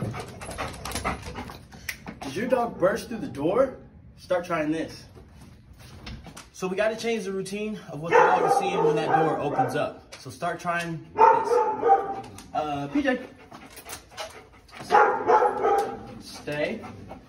Does your dog burst through the door? Start trying this. So we got to change the routine of what the dog is seeing when that door opens up. So start trying this. PJ. Stay.